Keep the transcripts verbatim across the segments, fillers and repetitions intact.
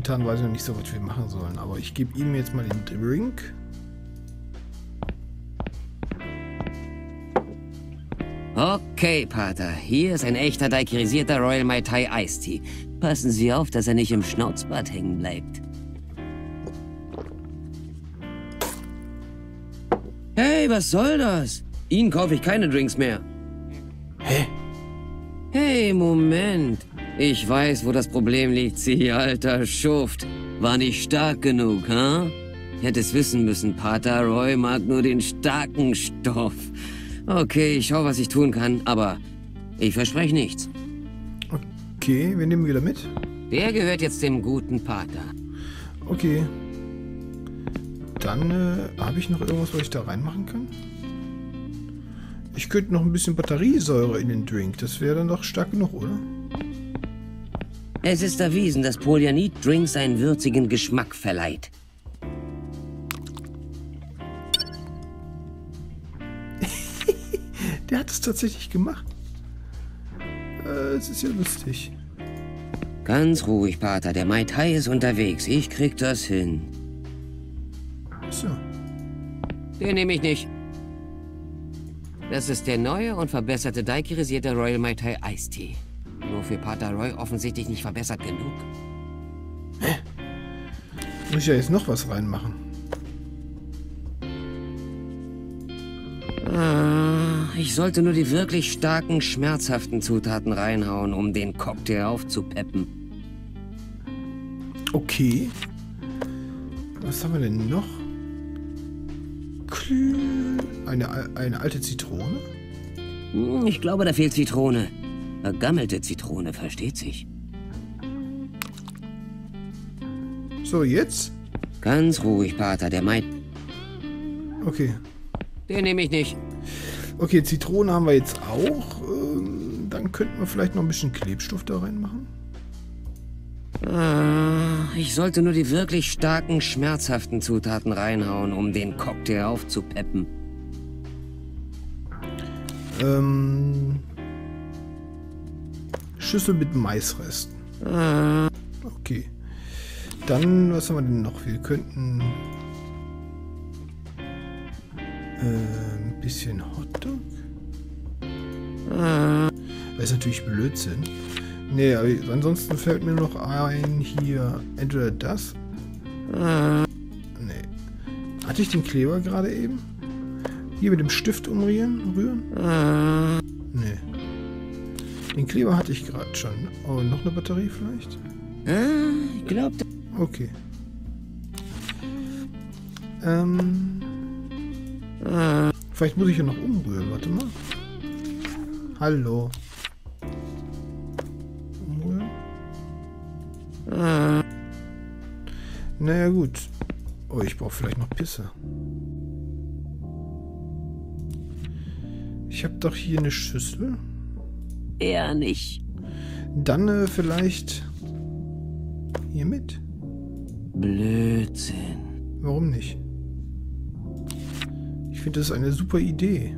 momentan weiß ich noch nicht so, was wir machen sollen. Aber ich gebe ihm jetzt mal den Drink. Okay, Pater. Hier ist ein echter daiquirisierter Royal Mai Tai Iced Tea. Passen Sie auf, dass er nicht im Schnauzbart hängen bleibt. Hey, was soll das? Ihnen kaufe ich keine Drinks mehr. Hä? Hey, Moment. Ich weiß, wo das Problem liegt, Sie alter Schuft. War nicht stark genug, ha? Huh? Hätte es wissen müssen, Pater Roy mag nur den starken Stoff. Okay, ich schau, was ich tun kann, aber ich verspreche nichts. Okay, wir nehmen wieder mit. Der gehört jetzt dem guten Pater. Okay. Dann äh, habe ich noch irgendwas, was ich da reinmachen kann? Ich könnte noch ein bisschen Batteriesäure in den Drink. Das wäre dann doch stark genug, oder? Es ist erwiesen, dass Polyanid-Drinks einen würzigen Geschmack verleiht. Der hat es tatsächlich gemacht. Äh, es ist ja lustig. Ganz ruhig, Pater. Der Mai Tai ist unterwegs. Ich krieg das hin. So. Den nehme ich nicht. Das ist der neue und verbesserte daiquirisierte Royal Mai Tai Iced Tea. Nur für Pater Roy offensichtlich nicht verbessert genug. Hä? Muss ich ja jetzt noch was reinmachen? Ah, ich sollte nur die wirklich starken, schmerzhaften Zutaten reinhauen, um den Cocktail aufzupeppen. Okay. Was haben wir denn noch? Eine, eine alte Zitrone? Hm, ich glaube, da fehlt Zitrone. Vergammelte Zitrone, versteht sich. So, jetzt? Ganz ruhig, Pater, der meint... Okay. Den nehme ich nicht. Okay, Zitrone haben wir jetzt auch. Ähm, dann könnten wir vielleicht noch ein bisschen Klebstoff da reinmachen. Ah, ich sollte nur die wirklich starken, schmerzhaften Zutaten reinhauen, um den Cocktail aufzupeppen. Ähm... Schüssel mit Maisresten. Ah. Okay. Dann, was haben wir denn noch? Wir könnten... Äh, ein bisschen Hotdog. Ah. Das ist natürlich Blödsinn. Nee, aber ansonsten fällt mir noch ein hier, entweder das. Ah. Nee. Hatte ich den Kleber gerade eben? Hier mit dem Stift umrühren? Rühren? Ah. Nee. Den Kleber hatte ich gerade schon. Oh, noch eine Batterie vielleicht? Ah, ich glaube... Okay. Ähm... Ah. Vielleicht muss ich ja noch umrühren. Warte mal. Hallo. Umrühren. Ah. Naja, gut. Oh, ich brauche vielleicht noch Pisse. Ich habe doch hier eine Schüssel. Eher nicht. Dann äh, vielleicht hier mit. Blödsinn. Warum nicht? Ich finde, das ist eine super Idee.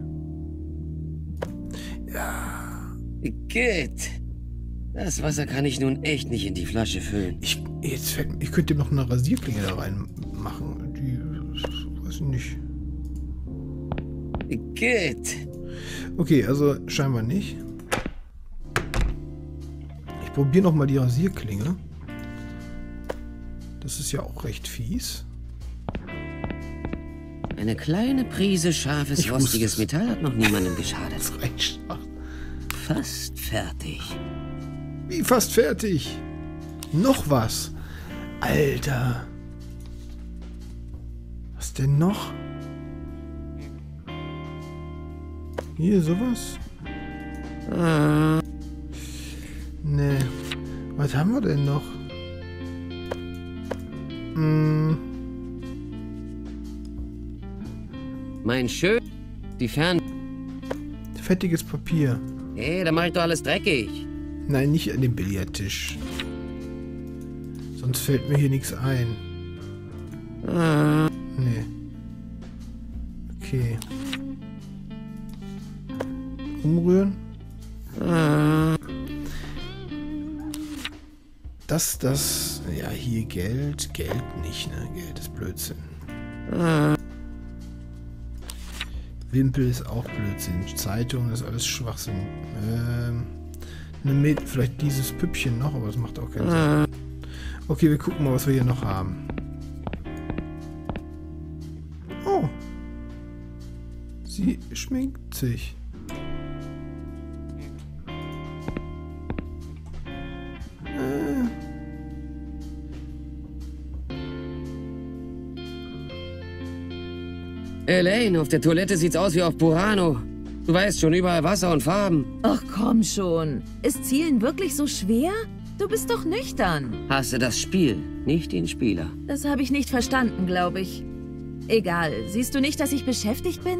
Ja. Geht. Das Wasser kann ich nun echt nicht in die Flasche füllen. Ich, jetzt fällt, ich könnte noch eine Rasierklinge da rein machen. Die, weiß ich nicht. Geht. Okay, also scheinbar nicht. Ich probiere noch mal die Rasierklinge. Das ist ja auch recht fies. Eine kleine Prise scharfes, Ich rostiges wusste es. Metall hat noch niemandem geschadet. Das reicht schon. Fast fertig. Wie fast fertig? Noch was? Alter. Was denn noch? Hier, sowas? Ah. Nee. Was haben wir denn noch? Hm. Mein schön... Die Fern... Fettiges Papier. Hey, da mach ich doch alles dreckig. Nein, nicht an dem Billardtisch. Sonst fällt mir hier nichts ein. Ah. Nee. Okay. Umrühren. Ah. das, das... Ja, hier Geld. Geld nicht, ne? Geld ist Blödsinn. Ah. Wimpel ist auch Blödsinn. Zeitung ist alles Schwachsinn. Ähm... Eine Med vielleicht dieses Püppchen noch, aber das macht auch keinen Ah. Sinn. Okay, wir gucken mal, was wir hier noch haben. Oh. Sie schminkt sich. Äh. Elaine, auf der Toilette sieht's aus wie auf Burano. Du weißt schon, überall Wasser und Farben. Ach komm schon. Ist Zielen wirklich so schwer? Du bist doch nüchtern. Hasse das Spiel, nicht den Spieler. Das habe ich nicht verstanden, glaube ich. Egal. Siehst du nicht, dass ich beschäftigt bin?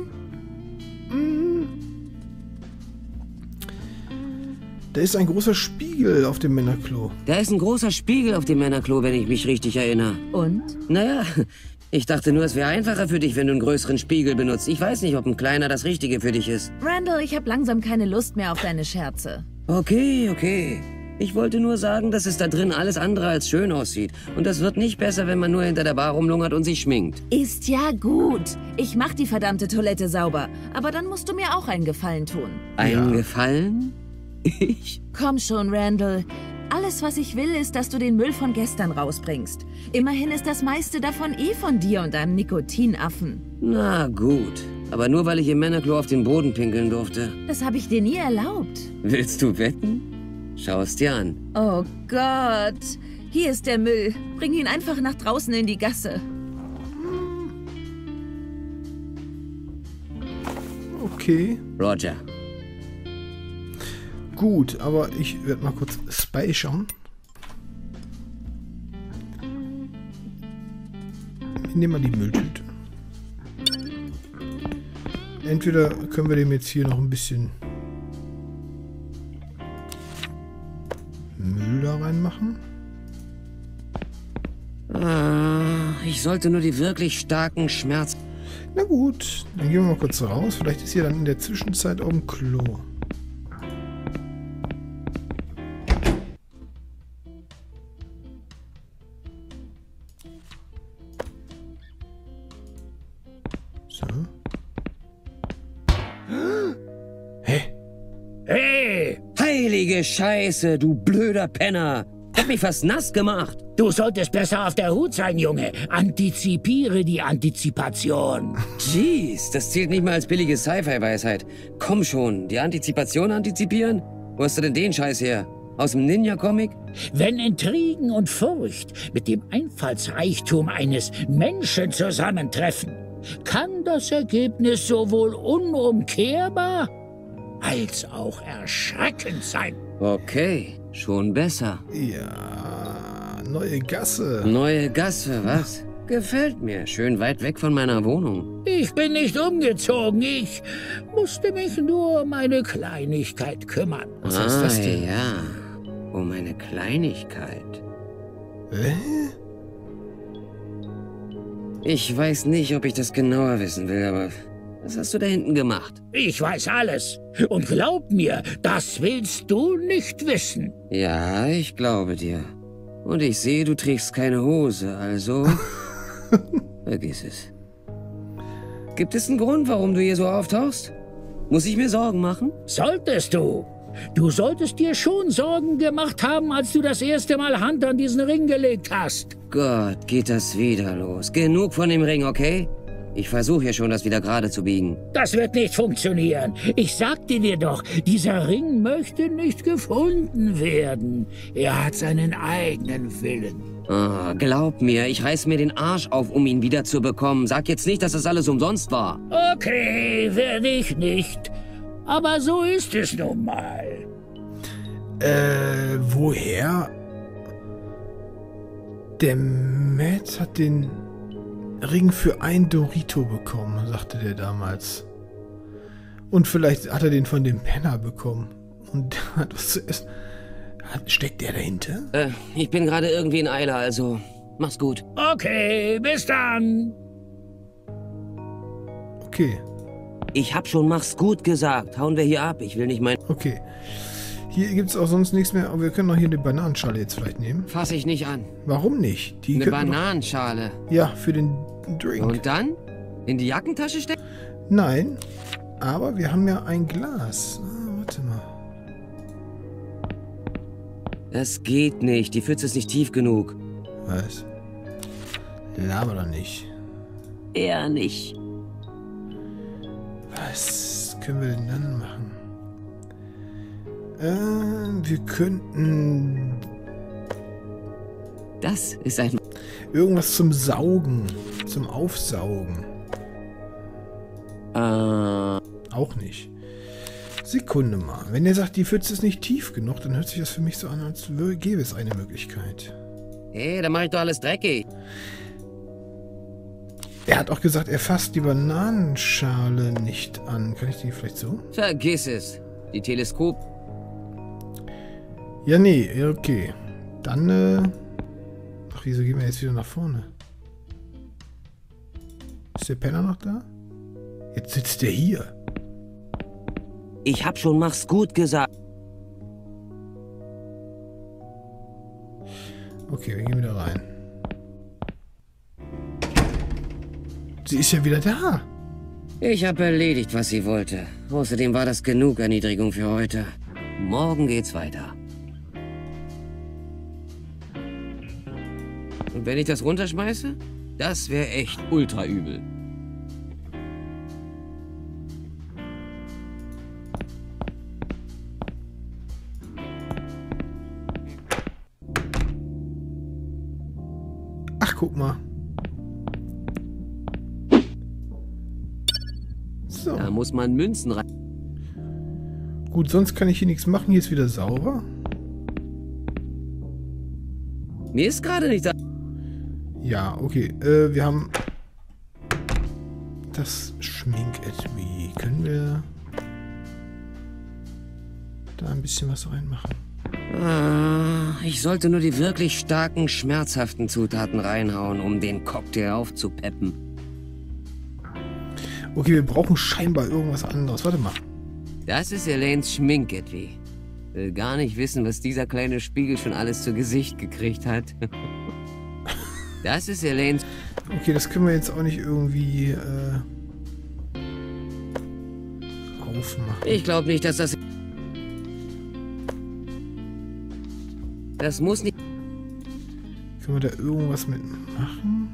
Da ist ein großer Spiegel auf dem Männerklo. Da ist ein großer Spiegel auf dem Männerklo, wenn ich mich richtig erinnere. Und? Naja, ich dachte nur, es wäre einfacher für dich, wenn du einen größeren Spiegel benutzt. Ich weiß nicht, ob ein kleiner das Richtige für dich ist. Randall, ich habe langsam keine Lust mehr auf deine Scherze. Okay, okay. Ich wollte nur sagen, dass es da drin alles andere als schön aussieht. Und das wird nicht besser, wenn man nur hinter der Bar rumlungert und sich schminkt. Ist ja gut. Ich mach die verdammte Toilette sauber. Aber dann musst du mir auch einen Gefallen tun. Einen Ja. Gefallen? Ich? Komm schon, Randall. Alles, was ich will, ist, dass du den Müll von gestern rausbringst. Immerhin ist das meiste davon eh von dir und deinem Nikotinaffen. Na gut. Aber nur, weil ich im Männerklo auf den Boden pinkeln durfte. Das habe ich dir nie erlaubt. Willst du wetten? Schau es dir an. Oh Gott. Hier ist der Müll. Bring ihn einfach nach draußen in die Gasse. Okay. Roger. Gut, aber ich werde mal kurz speichern. Ich nehme mal die Mülltüte. Entweder können wir dem jetzt hier noch ein bisschen Müll da reinmachen. Ah, ich sollte nur die wirklich starken Schmerz... Na gut, dann gehen wir mal kurz raus. Vielleicht ist hier dann in der Zwischenzeit auf dem Klo. So. Hä? Hey, Heilige Scheiße, du blöder Penner! Hab mich fast nass gemacht. du solltest besser auf der Hut sein, Junge. Antizipiere die Antizipation. Jeez, das zählt nicht mal als billige Sci-Fi-Weisheit. Komm schon, die Antizipation antizipieren? Wo hast du denn den Scheiß her? Aus dem Ninja-Comic? Wenn Intrigen und Furcht mit dem Einfallsreichtum eines Menschen zusammentreffen, kann das Ergebnis sowohl unumkehrbar als auch erschreckend sein. Okay, schon besser. Ja, neue Gasse. Neue Gasse, was? Gefällt mir. Schön weit weg von meiner Wohnung. Ich bin nicht umgezogen, ich musste mich nur um eine Kleinigkeit kümmern. Was heißt das ah, denn? ja. Um eine Kleinigkeit. Hä? Ich weiß nicht, ob ich das genauer wissen will, aber was hast du da hinten gemacht? Ich weiß alles. Und glaub mir, das willst du nicht wissen. Ja, ich glaube dir. Und ich sehe, du trägst keine Hose, also vergiss es. Gibt es einen Grund, warum du hier so auftauchst? Muss ich mir Sorgen machen? Solltest du. Du solltest dir schon Sorgen gemacht haben, als du das erste Mal Hand an diesen Ring gelegt hast. Gott, geht das wieder los. Genug von dem Ring, okay? Ich versuche ja schon, das wieder gerade zu biegen. Das wird nicht funktionieren. Ich sagte dir doch, dieser Ring möchte nicht gefunden werden. Er hat seinen eigenen Willen. Ah, glaub mir, ich reiß mir den Arsch auf, um ihn wieder zu bekommen. Sag jetzt nicht, dass das alles umsonst war. Okay, werde ich nicht. Aber so ist es nun mal. Äh, woher? Der Matt hat den Ring für ein Dorito bekommen, sagte der damals. Und vielleicht hat er den von dem Penner bekommen. Und der hat was zu essen. Hat, steckt der dahinter? Äh, ich bin gerade irgendwie in Eile, also mach's gut. Okay, bis dann. Okay, Ich hab schon mach's gut gesagt. Hauen wir hier ab. Ich will nicht mein... okay. Hier gibt es auch sonst nichts mehr. Aber wir können doch hier eine Bananenschale jetzt vielleicht nehmen. Fass ich nicht an. Warum nicht? Die Eine könnten wir Bananenschale. Doch, ja, für den Drink. Und dann? In die Jackentasche stecken? Nein, aber wir haben ja ein Glas. Ah, warte mal. Das geht nicht. Die Pfütze ist nicht tief genug. Was? Laber doch nicht. Eher nicht. Was können wir denn dann machen? Äh, wir könnten... Das ist ein... Irgendwas zum Saugen. Zum Aufsaugen. Äh... Auch nicht. Sekunde mal. Wenn er sagt, die Pfütze ist nicht tief genug, dann hört sich das für mich so an, als gäbe es eine Möglichkeit. Hey, da mach ich doch alles dreckig. Er hat auch gesagt, er fasst die Bananenschale nicht an. Kann ich die vielleicht so? Vergiss es. Die Teleskop... Ja, nee, okay. Dann, äh... Ach, wieso gehen wir jetzt wieder nach vorne? Ist der Penner noch da? Jetzt sitzt der hier. Ich hab schon mach's gut gesagt. Okay, wir gehen wieder rein. Sie ist ja wieder da. Ich hab erledigt, was sie wollte. Außerdem war das genug Erniedrigung für heute. Morgen geht's weiter. Und wenn ich das runterschmeiße? Das wäre echt ultra übel. Ach, guck mal. So. Da muss man Münzen rein. Gut, sonst kann ich hier nichts machen. Hier ist wieder sauber. Mir ist gerade nicht da. Ja, okay. Äh, wir haben das Schminketui. Können wir da ein bisschen was reinmachen? Ah, ich sollte nur die wirklich starken, schmerzhaften Zutaten reinhauen, um den Cocktail aufzupeppen. Okay, wir brauchen scheinbar irgendwas anderes. Warte mal. Das ist Elaines Schminketui. Will gar nicht wissen, was dieser kleine Spiegel schon alles zu Gesicht gekriegt hat. Das ist Elaines... Okay, das können wir jetzt auch nicht irgendwie äh, aufmachen. Ich glaube nicht, dass das... Das muss nicht... Können wir da irgendwas mitmachen?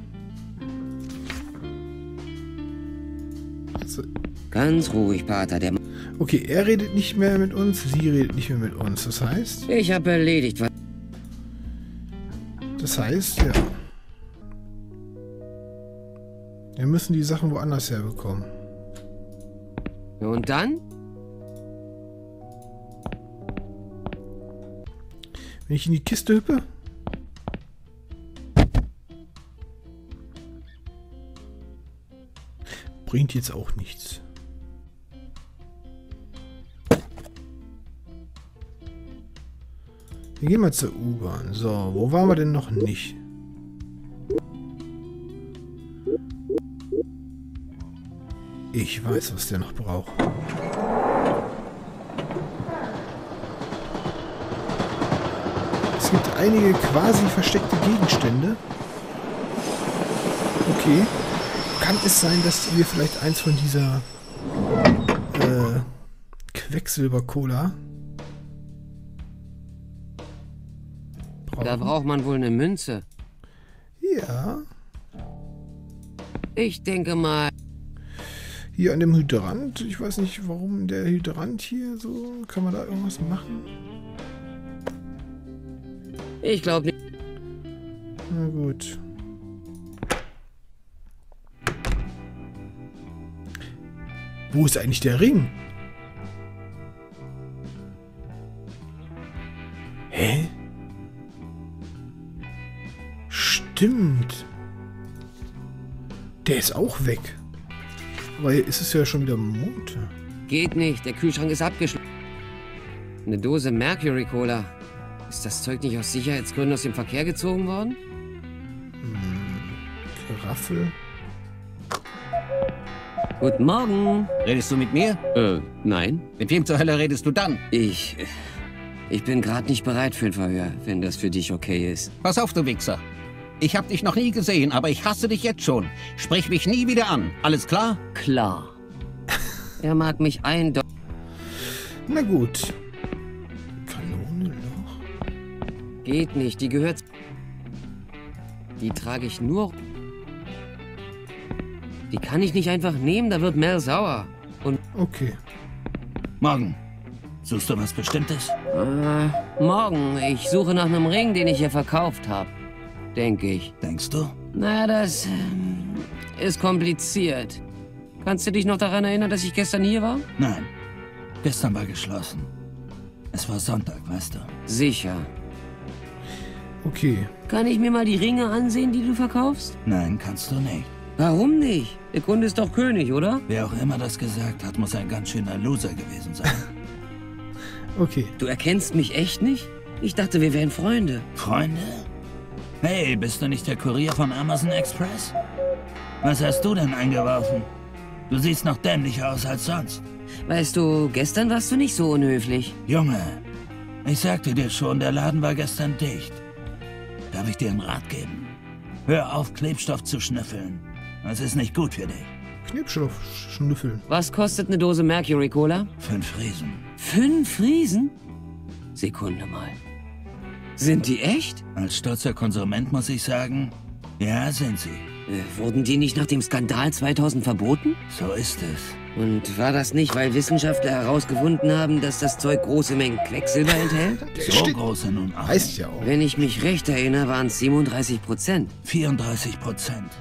Also, Ganz ruhig, Pater. Der... okay, er redet nicht mehr mit uns, sie redet nicht mehr mit uns. Das heißt... Ich habe erledigt, was... Das heißt, ja... Wir müssen die Sachen woanders herbekommen. Und dann? Wenn ich in die Kiste hüppe? Bringt jetzt auch nichts. Wir gehen mal zur U-Bahn. So, wo waren wir denn noch nicht? Ich weiß, was der noch braucht. Es gibt einige quasi versteckte Gegenstände. Okay. Kann es sein, dass wir vielleicht eins von dieser äh, Quecksilber-Cola brauchen? Da braucht man wohl eine Münze. Ja. Ich denke mal... Hier an dem Hydrant. Ich weiß nicht, warum der Hydrant hier so... Kann man da irgendwas machen? Ich glaube nicht... Na gut. Wo ist eigentlich der Ring? Hä? Stimmt. Der ist auch weg. Aber es ist ja schon wieder Montag. Geht nicht, der Kühlschrank ist abgeschlossen. Eine Dose Mercury Cola. Ist das Zeug nicht aus Sicherheitsgründen aus dem Verkehr gezogen worden? Hm, Raffel. Guten Morgen. Redest du mit mir? Äh, nein. Mit wem zur Hölle redest du dann? Ich... Ich bin gerade nicht bereit für ein Verhör, wenn das für dich okay ist. Pass auf, du Wichser. Ich hab dich noch nie gesehen, aber ich hasse dich jetzt schon. Sprich mich nie wieder an. Alles klar? Klar. Er mag mich eindeutig. Na gut. Kanone noch? Geht nicht, die gehört... Die trage ich nur... Die kann ich nicht einfach nehmen, da wird Mel sauer. Und... Okay. Morgen. Suchst du was Bestimmtes? Äh, morgen. Ich suche nach einem Ring, den ich hier verkauft habe. Denke ich. Denkst du? Na, das ähm, ist kompliziert. Kannst du dich noch daran erinnern, dass ich gestern hier war? Nein. Gestern war geschlossen. Es war Sonntag, weißt du. Sicher. Okay. Kann ich mir mal die Ringe ansehen, die du verkaufst? Nein, kannst du nicht. Warum nicht? Der Kunde ist doch König, oder? Wer auch immer das gesagt hat, muss ein ganz schöner Loser gewesen sein. Okay. Du erkennst mich echt nicht? Ich dachte, wir wären Freunde. Freunde? Hey, bist du nicht der Kurier von Amazon Express? Was hast du denn eingeworfen? Du siehst noch dämlicher aus als sonst. Weißt du, gestern warst du nicht so unhöflich. Junge, ich sagte dir schon, der Laden war gestern dicht. Darf ich dir einen Rat geben? Hör auf, Klebstoff zu schnüffeln. Das ist nicht gut für dich. Knipstoff schnüffeln. Was kostet eine Dose Mercury Cola? Fünf Riesen. Fünf Riesen? Sekunde mal. Sind die echt? Als stolzer Konsument muss ich sagen, ja, sind sie. Äh, wurden die nicht nach dem Skandal zweitausend verboten? So ist es. Und war das nicht, weil Wissenschaftler herausgefunden haben, dass das Zeug große Mengen Quecksilber enthält? So Steht- große nun auch. Heißt ja auch. Wenn ich mich recht erinnere, waren es siebenunddreißig Prozent. vierunddreißig Prozent.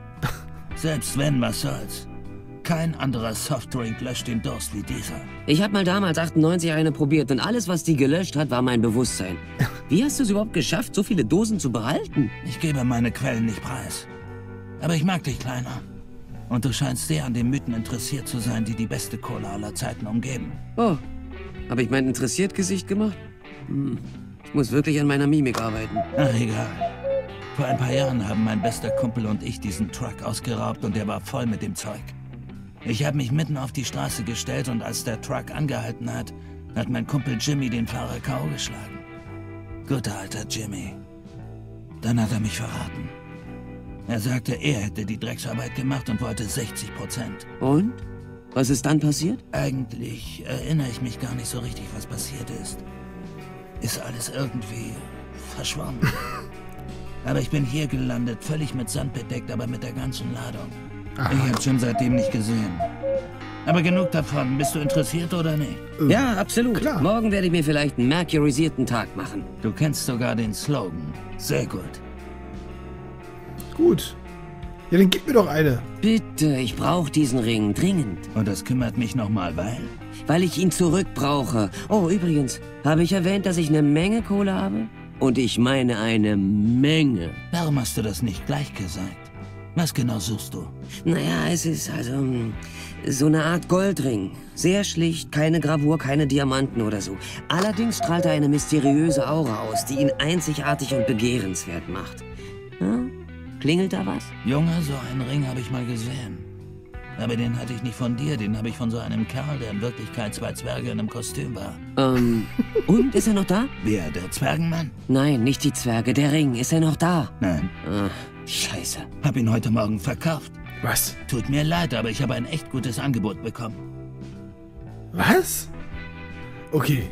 Selbst wenn, was soll's. Kein anderer Softdrink löscht den Durst wie dieser. Ich habe mal damals achtundneunzig eine probiert und alles, was die gelöscht hat, war mein Bewusstsein. Wie hast du es überhaupt geschafft, so viele Dosen zu behalten? Ich gebe meine Quellen nicht preis. Aber ich mag dich, Kleiner. Und du scheinst sehr an den Mythen interessiert zu sein, die die beste Cola aller Zeiten umgeben. Oh, habe ich mein interessiert Gesicht gemacht? Hm. Ich muss wirklich an meiner Mimik arbeiten. Ach, egal. Vor ein paar Jahren haben mein bester Kumpel und ich diesen Truck ausgeraubt und der war voll mit dem Zeug. Ich habe mich mitten auf die Straße gestellt und als der Truck angehalten hat, hat mein Kumpel Jimmy den Fahrer K O geschlagen. Guter alter Jimmy. Dann hat er mich verraten. Er sagte, er hätte die Drecksarbeit gemacht und wollte sechzig Prozent. Und? Was ist dann passiert? Eigentlich erinnere ich mich gar nicht so richtig, was passiert ist. Ist alles irgendwie verschwunden. Aber ich bin hier gelandet, völlig mit Sand bedeckt, aber mit der ganzen Ladung. Aha. Ich habe Jim seitdem nicht gesehen. Aber genug davon. Bist du interessiert oder nicht? Ja, absolut. Klar. Morgen werde ich mir vielleicht einen mercurisierten Tag machen. Du kennst sogar den Slogan. Sehr gut. Gut. Ja, dann gib mir doch eine. Bitte, ich brauche diesen Ring dringend. Und das kümmert mich nochmal, weil... Weil ich ihn zurück brauche. Oh, übrigens, habe ich erwähnt, dass ich eine Menge Kohle habe? Und ich meine eine Menge. Warum hast du das nicht gleich gesagt? Was genau suchst du? Naja, es ist also mm, so eine Art Goldring. Sehr schlicht, keine Gravur, keine Diamanten oder so. Allerdings strahlt er eine mysteriöse Aura aus, die ihn einzigartig und begehrenswert macht. Hm? Klingelt da was? Junge, so einen Ring habe ich mal gesehen. Aber den hatte ich nicht von dir, den habe ich von so einem Kerl, der in Wirklichkeit zwei Zwerge in einem Kostüm war. Ähm, und, ist er noch da? Wer, der Zwergenmann? Nein, nicht die Zwerge, der Ring. Ist er noch da? Nein, Ah, scheiße. hab ihn heute Morgen verkauft. Was? Tut mir leid, aber ich habe ein echt gutes Angebot bekommen. Was? Okay.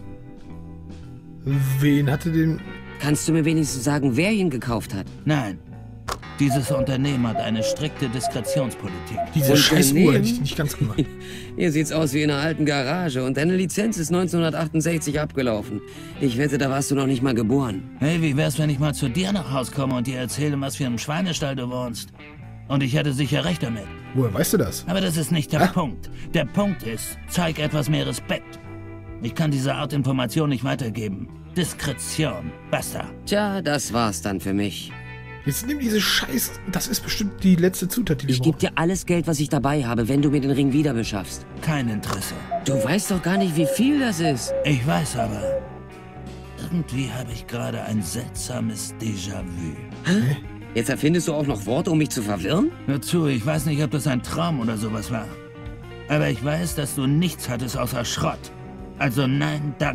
Wen hatte den... Kannst du mir wenigstens sagen, wer ihn gekauft hat? Nein, dieses Unternehmen hat eine strikte Diskretionspolitik. Diese scheiß Unternehmen? Uhr hätte ich nicht ganz gemacht. Hier sieht's aus wie in einer alten Garage und deine Lizenz ist neunzehnhundertachtundsechzig abgelaufen. Ich wette, da warst du noch nicht mal geboren. Hey, wie wär's, wenn ich mal zu dir nach Haus komme und dir erzähle, was für einem Schweinestall du wohnst? Und ich hätte sicher recht damit. Woher weißt du das? Aber das ist nicht der Ah. Punkt. Der Punkt ist, zeig etwas mehr Respekt. Ich kann diese Art Information nicht weitergeben. Diskretion. Basta. Tja, das war's dann für mich. Jetzt nimm diese Scheiß... Das ist bestimmt die letzte Zutat, die wir Ich gebe brauchen. dir alles Geld, was ich dabei habe, wenn du mir den Ring wieder beschaffst. Kein Interesse. Du weißt doch gar nicht, wie viel das ist. Ich weiß aber, irgendwie habe ich gerade ein seltsames Déjà-vu. Jetzt erfindest du auch noch Worte, um mich zu verwirren? Hör zu, ich weiß nicht, ob das ein Traum oder sowas war. Aber ich weiß, dass du nichts hattest außer Schrott. Also nein, danke.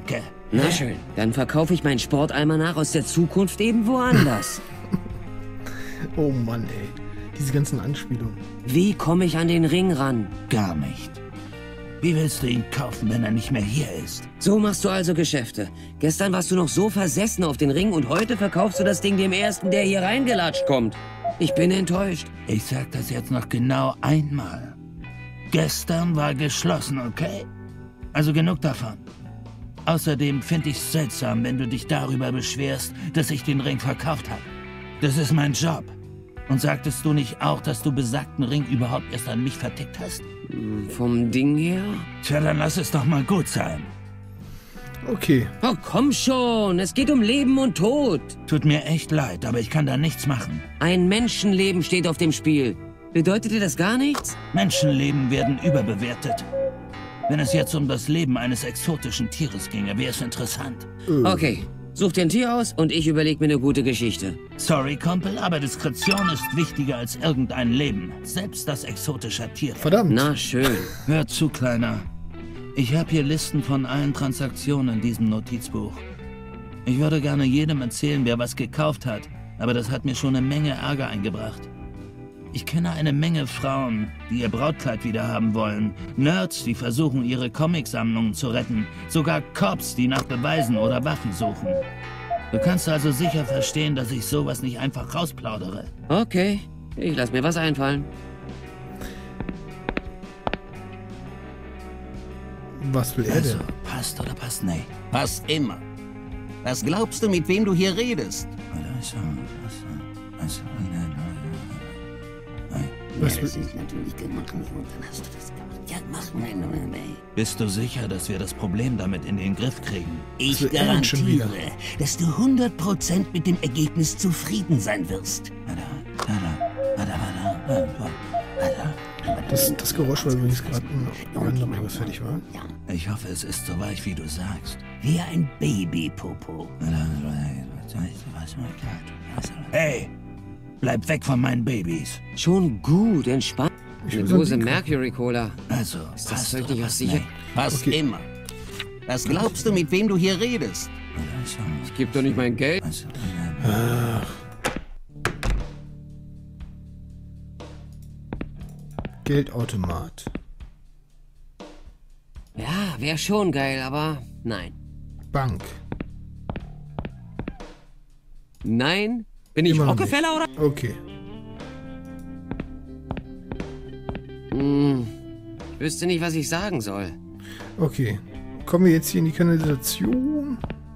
Na schön, dann verkaufe ich meinen Sportalmanach aus der Zukunft eben woanders. Oh Mann, ey. Diese ganzen Anspielungen. Wie komme ich an den Ring ran? Gar nicht. Wie willst du ihn kaufen, wenn er nicht mehr hier ist? So machst du also Geschäfte. Gestern warst du noch so versessen auf den Ring und heute verkaufst du das Ding dem Ersten, der hier reingelatscht kommt. Ich bin enttäuscht. Ich sag das jetzt noch genau einmal. Gestern war geschlossen, okay? Also genug davon. Außerdem finde ich's seltsam, wenn du dich darüber beschwerst, dass ich den Ring verkauft habe. Das ist mein Job. Und sagtest du nicht auch, dass du besagten Ring überhaupt erst an mich vertickt hast? Vom Ding her? Tja, dann lass es doch mal gut sein. Okay. Oh, komm schon. Es geht um Leben und Tod. Tut mir echt leid, aber ich kann da nichts machen. Ein Menschenleben steht auf dem Spiel. Bedeutet dir das gar nichts? Menschenleben werden überbewertet. Wenn es jetzt um das Leben eines exotischen Tieres ginge, wäre es interessant. Okay. Such dir ein Tier aus und ich überleg mir eine gute Geschichte. Sorry, Kumpel, aber Diskretion ist wichtiger als irgendein Leben. Selbst das exotische Tier. Verdammt. Na schön. Hör zu, Kleiner. Ich habe hier Listen von allen Transaktionen in diesem Notizbuch. Ich würde gerne jedem erzählen, wer was gekauft hat, aber das hat mir schon eine Menge Ärger eingebracht. Ich kenne eine Menge Frauen, die ihr Brautkleid wiederhaben wollen. Nerds, die versuchen, ihre Comicsammlungen zu retten. Sogar Cops, die nach Beweisen oder Waffen suchen. Du kannst also sicher verstehen, dass ich sowas nicht einfach rausplaudere. Okay. Ich lass mir was einfallen. Was will er Also, denn? Passt oder passt nicht? Was immer. Was glaubst du, mit wem du hier redest? Was ja, will... das ist natürlich gemacht und dann hast du das gemacht. Ja, mach mal, ey. Bist du sicher, dass wir das Problem damit in den Griff kriegen? Ich will er denn schon wieder? garantiere, dass du hundert Prozent mit dem Ergebnis zufrieden sein wirst. Das, das Geräusch war übrigens gerade ein anderer, was fertig war. Ich hoffe, es ist so weich, wie du sagst. Wie ein Babypopo. Hey, bleib weg von meinen Babys. Schon gut, entspannt. Ich Eine will so ein Dose Ding Mercury Cola. Also, Ist das passt Zeug oder nicht auch passt sicher? nicht? Was Okay. immer. Was glaubst du, mit wem du hier redest? Ich geb doch nicht mein Geld. Ach. Geldautomat. Ja, wäre schon geil, aber nein. Bank. Nein? Bin ich Immer noch Rockefeller oder? Okay. Hm, ich wüsste nicht, was ich sagen soll. Okay. Kommen wir jetzt hier in die Kanalisation?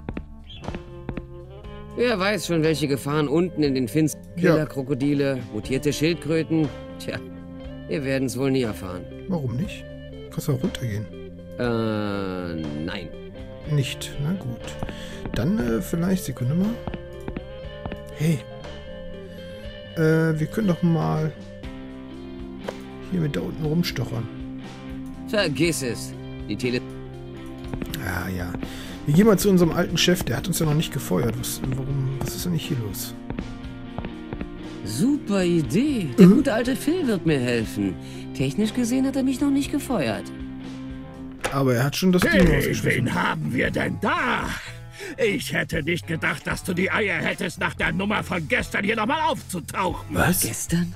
Wer weiß schon, welche Gefahren unten in den finsteren Ja. Killerkrokodile, mutierte Schildkröten. Tja, wir werden es wohl nie erfahren. Warum nicht? Kannst du auch runtergehen. Äh, nein. Nicht. Na gut. Dann äh, vielleicht, Sekunde mal. Hey. Äh, wir können doch mal hier mit da unten rumstochern. Vergiss es. Die Tele... Ja, ja. Wir gehen mal zu unserem alten Chef, der hat uns ja noch nicht gefeuert. Was, warum, was ist denn nicht hier los? Super Idee. Der gute alte Phil wird mir helfen. Technisch gesehen hat er mich noch nicht gefeuert. Aber er hat schon das Ding Hey, rausgeschmissen. wen haben wir denn da? Ich hätte nicht gedacht, dass du die Eier hättest, nach der Nummer von gestern hier nochmal aufzutauchen. Was? Gestern?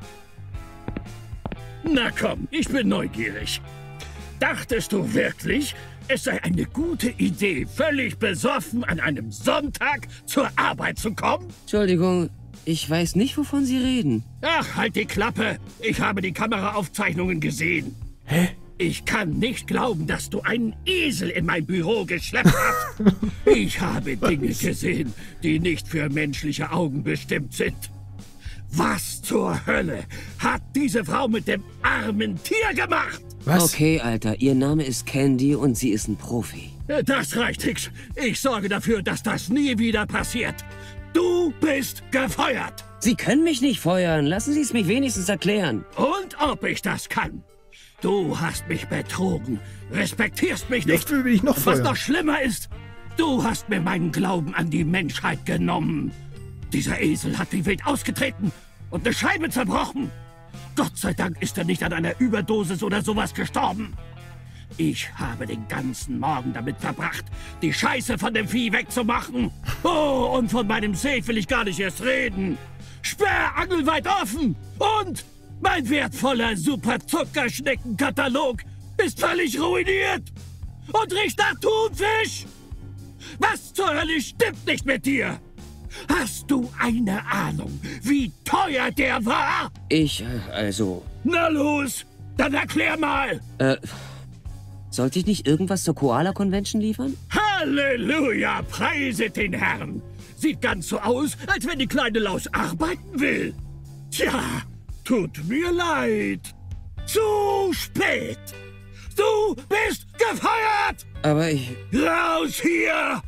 Na komm, ich bin neugierig. Dachtest du wirklich, es sei eine gute Idee, völlig besoffen an einem Sonntag zur Arbeit zu kommen? Entschuldigung, ich weiß nicht, wovon Sie reden. Ach, halt die Klappe. Ich habe die Kameraaufzeichnungen gesehen. Hä? Ich kann nicht glauben, dass du einen Esel in mein Büro geschleppt hast. Ich habe Dinge gesehen, die nicht für menschliche Augen bestimmt sind. Was zur Hölle hat diese Frau mit dem armen Tier gemacht? Was? Okay, Alter, Ihr Name ist Candy und sie ist ein Profi. Das reicht, Hicks. Ich sorge dafür, dass das nie wieder passiert. Du bist gefeuert. Sie können mich nicht feuern. Lassen Sie es mich wenigstens erklären. Und ob ich das kann. Du hast mich betrogen, respektierst mich nicht. Jetzt will ich noch Und was feuern. noch schlimmer ist, du hast mir meinen Glauben an die Menschheit genommen. Dieser Esel hat wie wild ausgetreten und eine Scheibe zerbrochen. Gott sei Dank ist er nicht an einer Überdosis oder sowas gestorben. Ich habe den ganzen Morgen damit verbracht, die Scheiße von dem Vieh wegzumachen. Oh, und von meinem Safe will ich gar nicht erst reden. Sperrangel weit offen. Und mein wertvoller Super-Zuckerschneckenkatalog ist völlig ruiniert. Und riecht nach Thunfisch. Was zur Hölle stimmt nicht mit dir? Hast du eine Ahnung, wie teuer der war? Ich, äh, also... Na los, dann erklär mal. Äh, sollte ich nicht irgendwas zur Koala-Convention liefern? Halleluja, preiset den Herrn. Sieht ganz so aus, als wenn die kleine Laus arbeiten will. Tja, tut mir leid. Zu spät. Du bist gefeuert. Aber ich... Raus hier.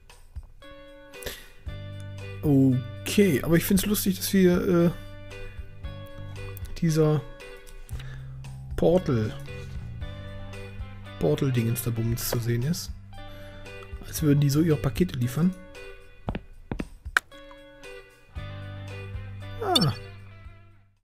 Okay, aber ich finde es lustig, dass wir äh, dieser Portal Portal-Dingens da Bums zu sehen ist. Als würden die so ihre Pakete liefern. Ah.